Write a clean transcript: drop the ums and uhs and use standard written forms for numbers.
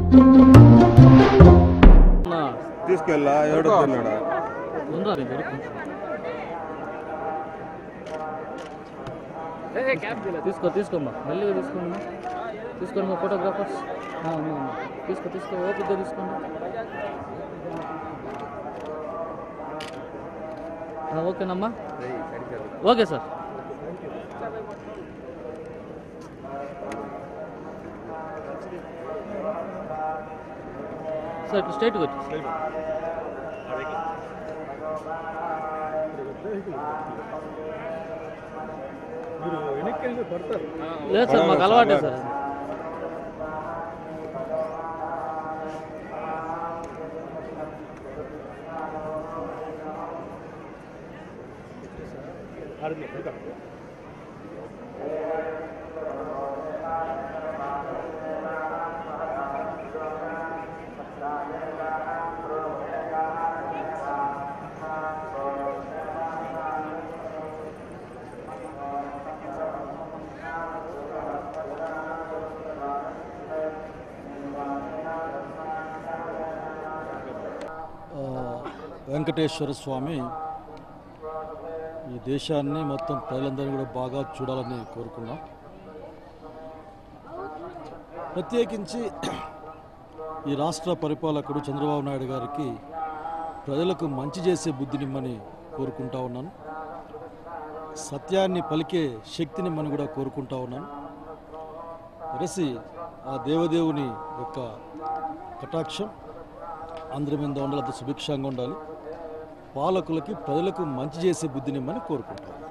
తీసుకెళ్ళా ఎవడు తిన్నాడా తీసుకోమ్మా మెల్లిగా తీసుకోండి మా ఫోటోగ్రాఫర్స్ తీసుకో ఓపిక తీసుకోండి ఓకేనమ్మా ఓకే సార్ సార్ ఇట్లా స్ట్రైట్గా వచ్చి లేదు సార్ మాకు అలవాటే సార్ వెంకటేశ్వర స్వామి ఈ దేశాన్ని మొత్తం ప్రజలందరినీ కూడా బాగా చూడాలని కోరుకున్నాం. ప్రత్యేకించి ఈ రాష్ట్ర పరిపాలకుడు చంద్రబాబు నాయుడు గారికి ప్రజలకు మంచి చేసే బుద్ధినిమ్మని కోరుకుంటా ఉన్నాను. సత్యాన్ని పలికే శక్తినిమ్మని కూడా కోరుకుంటా ఉన్నాను. తెలిసి ఆ దేవదేవుని యొక్క కటాక్షం అందరి మీద ఉండాలి, అంత సుభిక్షంగా ఉండాలి. పాలకులకి ప్రజలకు మంచి చేసే బుద్ధినిమ్మని కోరుకుంటాను.